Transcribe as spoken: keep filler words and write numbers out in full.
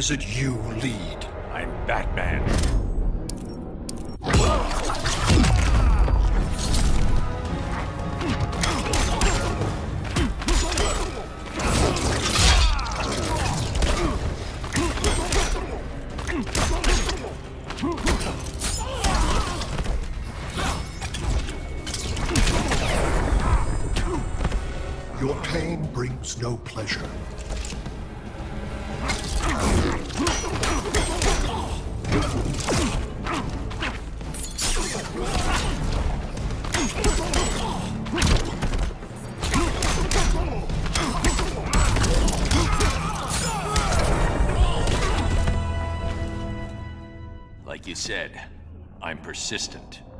is it you lead? I'm Batman. Your pain brings no pleasure. Like you said, I'm persistent.